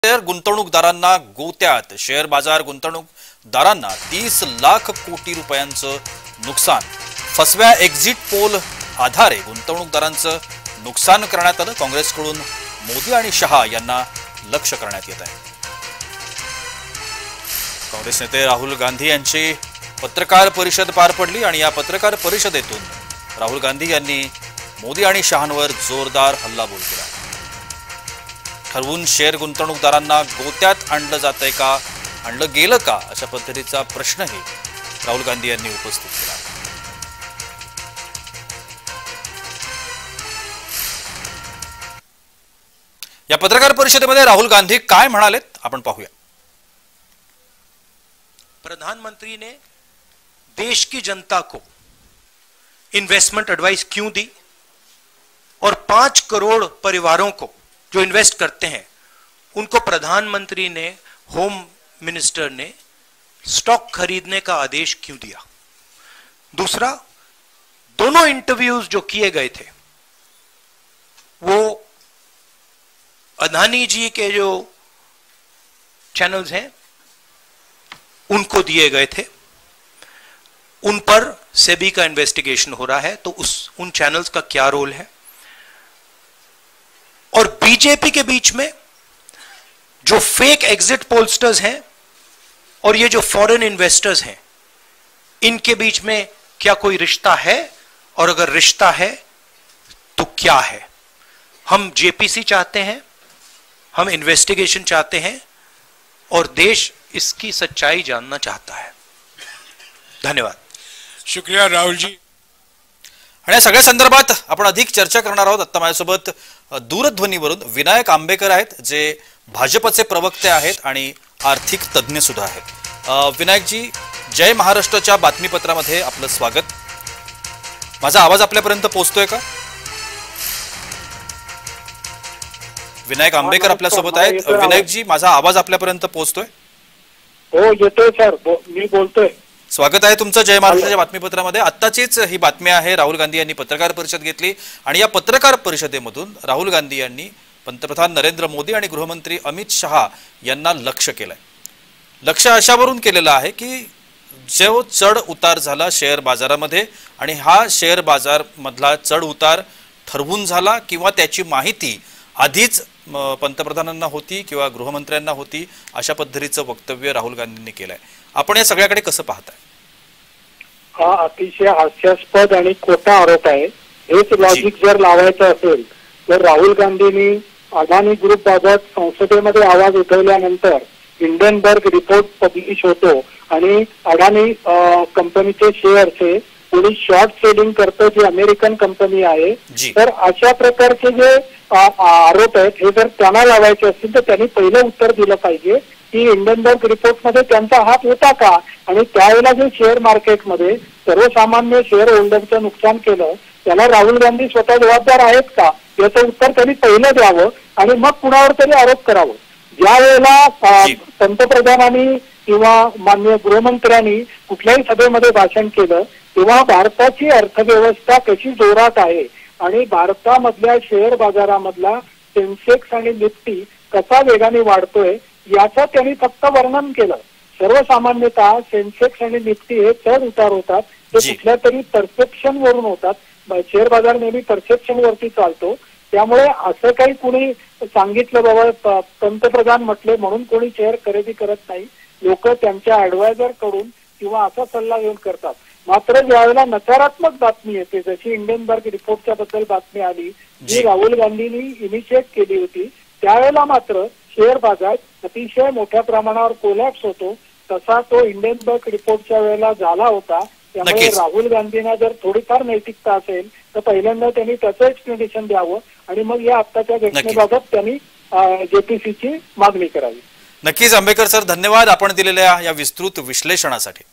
Share गुंतवणूकदारांना गोत्यात share बाजार गुंतवणूकदारांना 30 लाख कोटी रुपयांचं नुकसान। फसव्या एक्झिट पोल आधारे गुंतवणूकदारांचं नुकसान करण्यात आलं। काँग्रेसकडून मोदी आणि शहा यांना लक्ष्य करण्यात येत आहे। काँग्रेस नेते राहुल गांधी यांची पत्रकार परिषद पार पडली आणि या पत्रकार परिषदेतून राहुल गांधी यांनी मोदी आणि शहांवर जोरदार हल्लाबोल केला। ठरवून शेअर गुंतवणूकदारांना गोत्यात आणलं जातंय का, आणलं गेलं का, अशा पद्धतीचा प्रश्नही राहुल गांधी यांनी उपस्थित केला। या पत्रकार परिषदेमध्ये राहुल गांधी काय म्हणालेत आपण पाहूया। प्रधानमंत्री ने देश की जनता को इन्वेस्टमेंट एडवाइस क्यों दी और 5 करोड़ परिवारों को जो इन्वेस्ट करते हैं उनको प्रधानमंत्री ने, होम मिनिस्टर ने स्टॉक खरीदने का आदेश क्यों दिया। दूसरा, दोनों इंटरव्यूज जो किए गए थे वो अदानी जी के जो चैनल्स हैं उनको दिए गए थे। उन पर सेबी का इन्वेस्टिगेशन हो रहा है, तो उन चैनल्स का क्या रोल है। और बीजेपी के बीच में जो फेक एग्जिट पोलस्टर्स हैं और ये जो फॉरेन इन्वेस्टर्स हैं, इनके बीच में क्या कोई रिश्ता है, और अगर रिश्ता है तो क्या है। हम जेपीसी चाहते हैं, हम इन्वेस्टिगेशन चाहते हैं और देश इसकी सच्चाई जानना चाहता है। धन्यवाद। शुक्रिया राहुल जी। आणि या सगळ्या संदर्भात आपण अधिक चर्चा करणार आहोत। आता माझ्यासोबत दूरध्वनीवरून विनायक आंबेकर आहेत, जे भाजपचे प्रवक्ते आहेत आणि आर्थिक तज्ञ सुद्धा आहेत। विनायक जी, जय महाराष्ट्राच्या बातमीपत्रामध्ये आपलं स्वागत। माझा आवाज आपल्यापर्यंत पोहोचतोय का? विनायक आंबेकर आपल्यासोबत आहेत। विनायक जी, माझा आवाज आपल्यापर्यंत पोहोचतोय? हो, येतोय सर, मी बोलतोय। स्वागत आहे तुमचं जय महाराष्ट्राच्या बातमीपत्रामध्ये। आत्ताचीच ही बातमी आहे, राहुल गांधी यांनी पत्रकार परिषद घेतली आणि या पत्रकार परिषदेमधून राहुल गांधी यांनी पंतप्रधान नरेंद्र मोदी आणि गृहमंत्री अमित शहा यांना लक्ष्य केलंय। लक्ष्य अशावरून केलेलं आहे की जो चढ उतार झाला शेअर बाजारामध्ये आणि हा शेअर बाजार मधला चढ उतार ठरवून झाला किंवा त्याची माहिती आधीच पंतप्रधानांना होती किंवा गृहमंत्र्यांना होती, अशा पद्धतीचं वक्तव्य राहुल गांधींनी केलंय। आपण या सगळ्याकडे कसं पाहताय? हा अतिशय हास्यास्पद आणि खोटा आरोप आहे। हेच लॉजिक जर लावायचं असेल तर राहुल गांधींनी अदानी ग्रुप बाबत संसदेमध्ये आवाज उठवल्यानंतर हिंडनबर्ग रिपोर्ट पब्लिश होतो आणि अदानी कंपनीचे शेअरचे कोणी शॉर्ट सेलिंग करतो, जी अमेरिकन कंपनी आहे। तर अशा प्रकारचे जे आरोप आहेत हे जर त्यांना लावायचे असतील तर त्यांनी पहिलं उत्तर दिलं पाहिजे की हिंडनबर्ग रिपोर्ट मध्ये त्यांचा हात होता का, आणि त्यावेळेला जे शेअर मार्केटमध्ये सर्वसामान्य शेअर होल्डरचं नुकसान केलं त्याला राहुल गांधी स्वतः जबाबदार आहेत का, याचं उत्तर त्यांनी पहिलं द्यावं आणि मग कुणावर तरी आरोप करावं। ज्या वेळेला पंतप्रधानांनी किंवा माननीय गृहमंत्र्यांनी कुठल्याही सभेमध्ये भाषण केलं तेव्हा भारताची अर्थव्यवस्था कशी जोरात आहे आणि भारतामधल्या शेअर बाजारामधला सेन्सेक्स आणि निफ्टी कसा वेगाने वाढतोय याचं त्यांनी फक्त वर्णन केलं। सर्वसामान्यतः सेन्सेक्स आणि निफ्टी हे चढ उतार होतात, ते कुठल्या तरी परसेप्शन वरून होतात। शेअर बाजार नेहमी परसेप्शन वरती चालतो, त्यामुळे असं काही कुणी सांगितलं बाबा पंतप्रधान म्हटले म्हणून कोणी शेअर खरेदी करत नाही। लोक त्यांच्या ऍडवायझर कडून किंवा असा सल्ला घेऊन करतात। मात्र ज्यावेळेला नकारात्मक बातमी येते, जशी हिंडनबर्ग रिपोर्टच्या बद्दल बातमी आली जी राहुल गांधींनी इनिशिएट केली होती, त्यावेळेला मात्र शेअर बाजार अतिशय मोठ्या प्रमाणावर कोलॅप्स होतो। तसा तो हिंडनबर्ग रिपोर्टच्या वेळेला झाला होता। त्यामुळे राहुल गांधींना जर थोडीफार नैतिकता असेल तर पहिल्यांदा त्यांनी त्याचं एक्सप्लेनेशन द्यावं आणि मग या आत्ताच्या घटनेबाबत त्यांनी जेपीसीची मागणी करावी। नक्कीच आंबेकर सर, धन्यवाद आपण दिलेल्या या विस्तृत विश्लेषणासाठी।